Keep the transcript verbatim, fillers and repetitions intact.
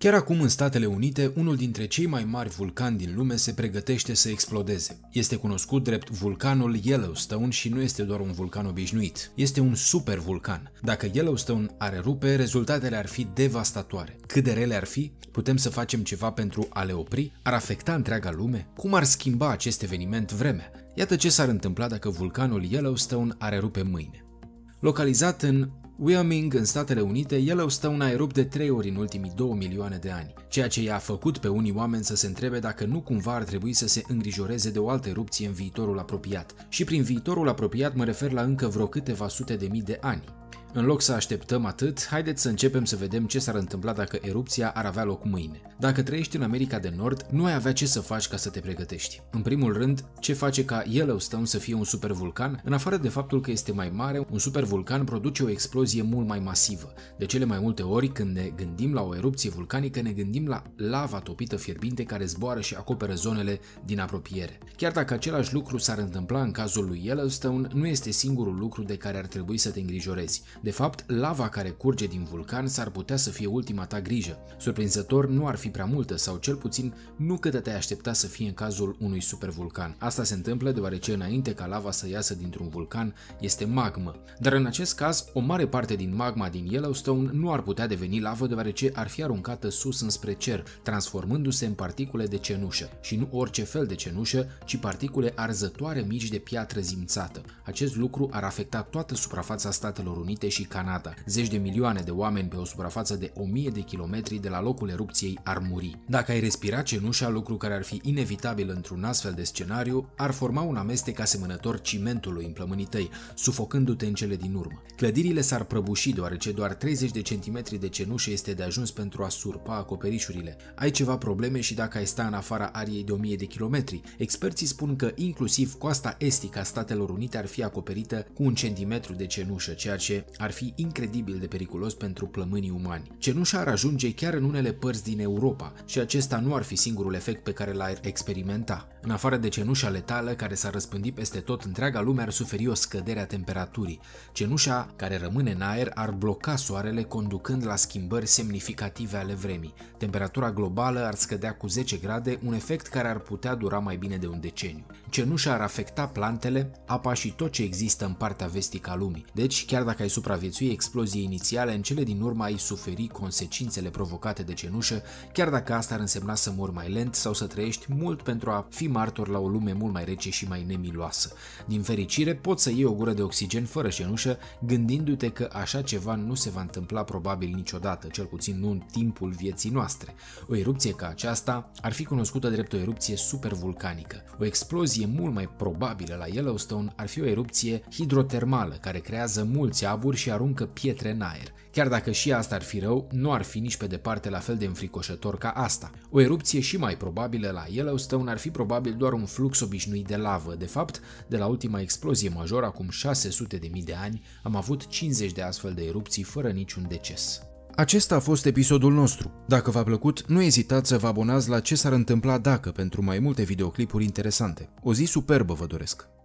Chiar acum în Statele Unite, unul dintre cei mai mari vulcani din lume se pregătește să explodeze. Este cunoscut drept vulcanul Yellowstone și nu este doar un vulcan obișnuit. Este un supervulcan. Dacă Yellowstone ar erupe, rezultatele ar fi devastatoare. Cât de rele ar fi? Putem să facem ceva pentru a le opri? Ar afecta întreaga lume? Cum ar schimba acest eveniment vremea? Iată ce s-ar întâmpla dacă vulcanul Yellowstone ar erupe mâine. Localizat în Wyoming, în Statele Unite, Yellowstone a erupt de trei ori în ultimii două milioane de ani, ceea ce i-a făcut pe unii oameni să se întrebe dacă nu cumva ar trebui să se îngrijoreze de o altă erupție în viitorul apropiat. Și prin viitorul apropiat mă refer la încă vreo câteva sute de mii de ani. În loc să așteptăm atât, haideți să începem să vedem ce s-ar întâmpla dacă erupția ar avea loc mâine. Dacă trăiești în America de Nord, nu ai avea ce să faci ca să te pregătești. În primul rând, ce face ca Yellowstone să fie un supervulcan? În afară de faptul că este mai mare, un supervulcan produce o explozie mult mai masivă. De cele mai multe ori, când ne gândim la o erupție vulcanică, ne gândim la lava topită fierbinte care zboară și acoperă zonele din apropiere. Chiar dacă același lucru s-ar întâmpla în cazul lui Yellowstone, nu este singurul lucru de care ar trebui să te îngrijorezi. De fapt, lava care curge din vulcan s-ar putea să fie ultima ta grijă. Surprinzător, nu ar fi prea multă sau cel puțin nu cât te-ai aștepta să fie în cazul unui supervulcan. Asta se întâmplă deoarece înainte ca lava să iasă dintr-un vulcan este magmă. Dar în acest caz, o mare parte din magma din Yellowstone nu ar putea deveni lavă deoarece ar fi aruncată sus înspre cer, transformându-se în particule de cenușă. Și nu orice fel de cenușă, ci particule arzătoare mici de piatră zimțată. Acest lucru ar afecta toată suprafața Statelor Unite și Canada. Zeci de milioane de oameni pe o suprafață de o mie de kilometri de la locul erupției ar muri. Dacă ai respira cenușa, lucru care ar fi inevitabil într-un astfel de scenariu, ar forma un amestec asemănător cimentului în plămânii tăi, sufocându-te în cele din urmă. Clădirile s-ar prăbuși deoarece doar treizeci de centimetri de cenușă este de ajuns pentru a surpa acoperișurile. Ai ceva probleme și dacă ai sta în afara ariei de o mie de kilometri. Experții spun că inclusiv coasta estică a Statelor Unite ar fi acoperită cu un centimetru de cenușă, ceea ce ar fi incredibil de periculos pentru plămânii umani. Cenușa ar ajunge chiar în unele părți din Europa și acesta nu ar fi singurul efect pe care l-ar experimenta. În afară de cenușa letală care s-ar răspândi peste tot, întreaga lume ar suferi o scădere a temperaturii. Cenușa care rămâne în aer ar bloca soarele, conducând la schimbări semnificative ale vremii. Temperatura globală ar scădea cu zece grade, un efect care ar putea dura mai bine de un deceniu. Cenușa ar afecta plantele, apa și tot ce există în partea vestică a lumii. Deci, chiar dacă ai supraviețui exploziei inițiale, în cele din urmă ai suferi consecințele provocate de cenușă, chiar dacă asta ar însemna să mori mai lent sau să trăiești mult pentru a fi martor la o lume mult mai rece și mai nemiloasă. Din fericire, poți să iei o gură de oxigen fără cenușă, gândindu-te că așa ceva nu se va întâmpla probabil niciodată, cel puțin nu în timpul vieții noastre. O erupție ca aceasta ar fi cunoscută drept o erupție supervulcanică. O explozie mult mai probabilă la Yellowstone ar fi o erupție hidrotermală care creează mulți aburi și aruncă pietre în aer. Chiar dacă și asta ar fi rău, nu ar fi nici pe departe la fel de înfricoșător ca asta. O erupție și mai probabilă la Yellowstone ar fi probabil doar un flux obișnuit de lavă. De fapt, de la ultima explozie majoră, acum șase sute de mii de ani, am avut cincizeci de astfel de erupții fără niciun deces. Acesta a fost episodul nostru. Dacă v-a plăcut, nu ezitați să vă abonați la Ce s-ar întâmpla dacă pentru mai multe videoclipuri interesante. O zi superbă vă doresc!